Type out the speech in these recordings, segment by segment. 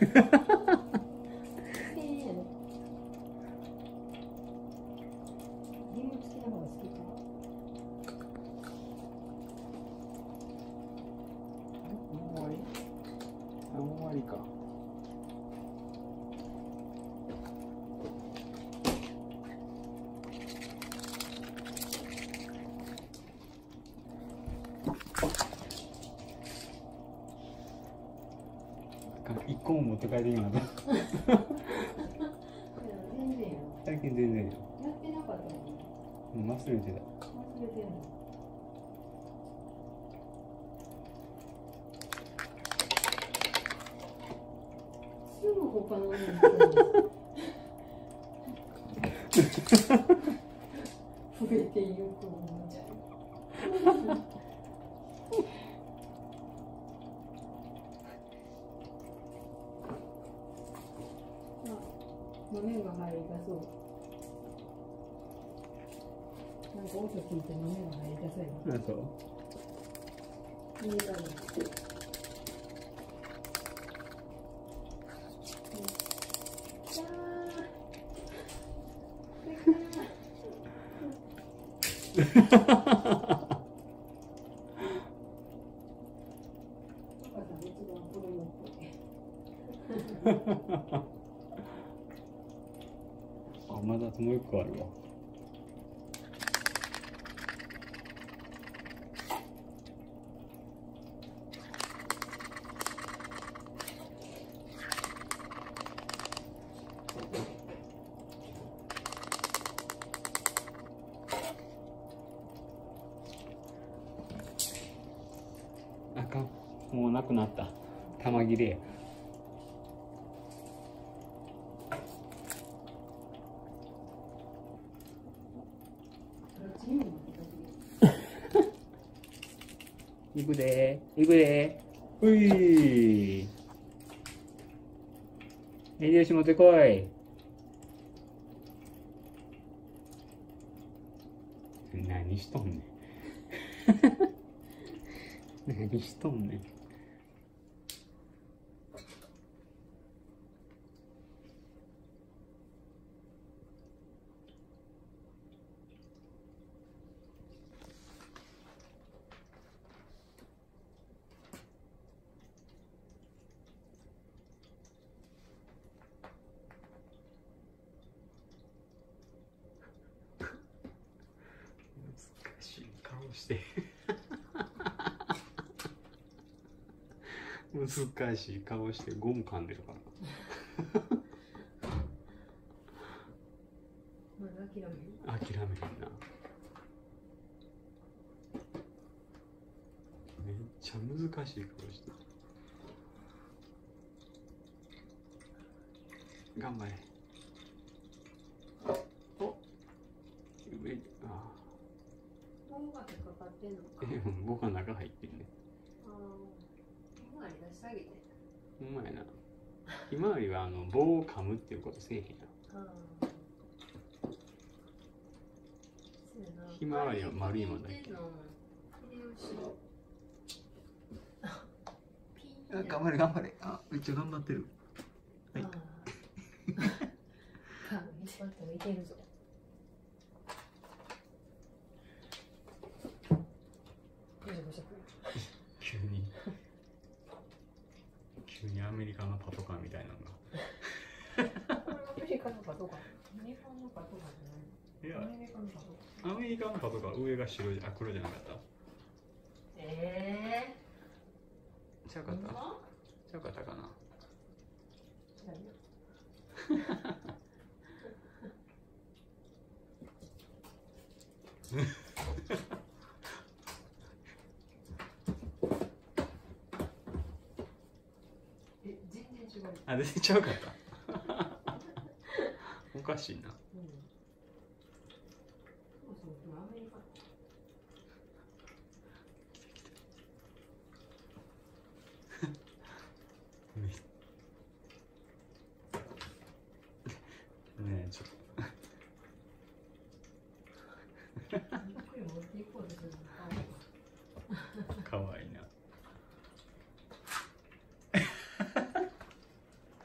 終わりか。一個も持って帰ってきなかった。最近全然や。やってなかったのに。忘れてた。忘れてんの。すぐ他のものに増えていくもんじゃん。豆が入りだそう。なんか音聞いて豆が入りだそうや。あ、そう。いいだろう。あ、まだもう一個あるわ。あかん、もうなくなった。玉切れや。行くでー、行くでー。ういー。襟足持ってこい。何しとんねん。何しとんねん。難しい顔して難しい顔してゴム噛んでるからまだ諦めへんな。めっちゃ難しい顔してる。頑張れ。お、上に、ああ。棒がかかってんのか。棒が中入ってんね。ああ。ひまわり出してあげて。ほんまやな。ひまわりは棒を噛むっていうことせえへんや。ひまわりは丸いもんだけ。頑張れ頑張れ。あ、めっちゃ頑張ってる。はい。いけるぞ。急にアメリカのパトカーみたいなのが。アメリカのパトカー。アメリカのパトカーじゃない。いや、アメリカのパトカー。アメリカのパトカー上が白じゃ、黒じゃなかった。ちゃうかった。ちゃうかったかな。全然違う。あ、全然ちゃうかった。おかしいな。ねえ、ちょっと。かわいいな。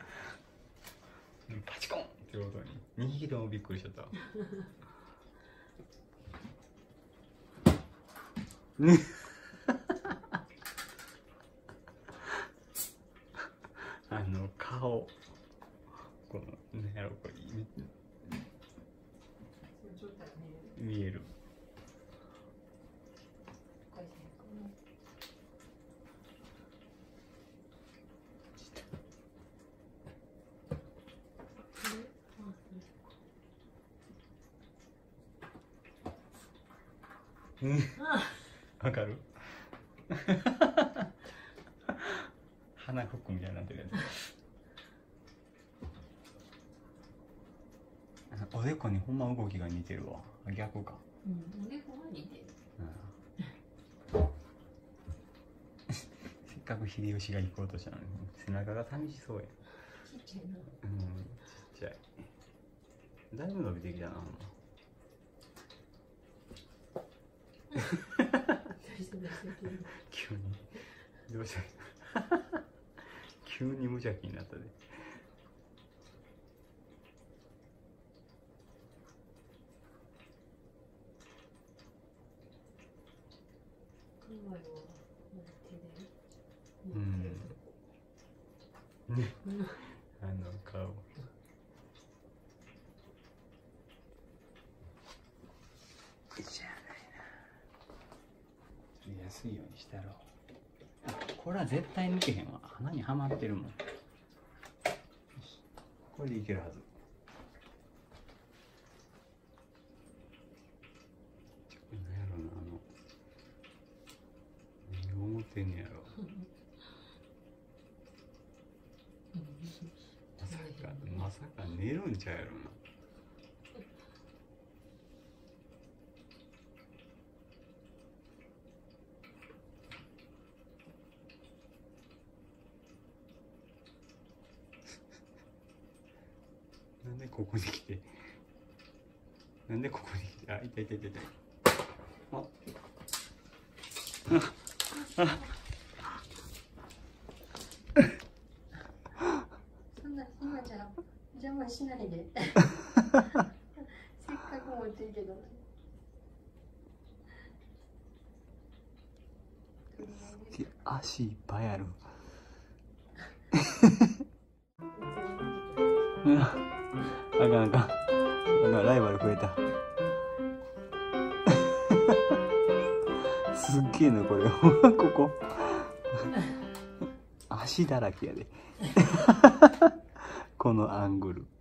でもびっくりしちゃったね顔このねやろこれ見える。わかる鼻フックみたいになってるやつ。おでこにほんま動きが似てるわ。逆か。 うん、おでこは似てる。 せっかく秀吉が行こうとしたのに背中が寂しそうや。 ちっちゃいな。 うん、ちっちゃい。だいぶ伸びてきたな。急にどうした急に無邪気になったで。ね、顔。じゃないな。安いようにしたろう。これは絶対抜けへんわ。鼻にはまってるもん。これでいけるはず。なんやろな、何を思ってんねやろ。まさか寝るんちゃうやろな。なんでここに来て。なんでここに来て。あ、痛い痛い痛い痛い。あ。 そんな今じゃ邪魔しないで。せっかく持ってるけど。 足いっぱいある。あかんあかん。ライバル増えた。すっげえなこれ。ここ。足だらけやで。このアングル。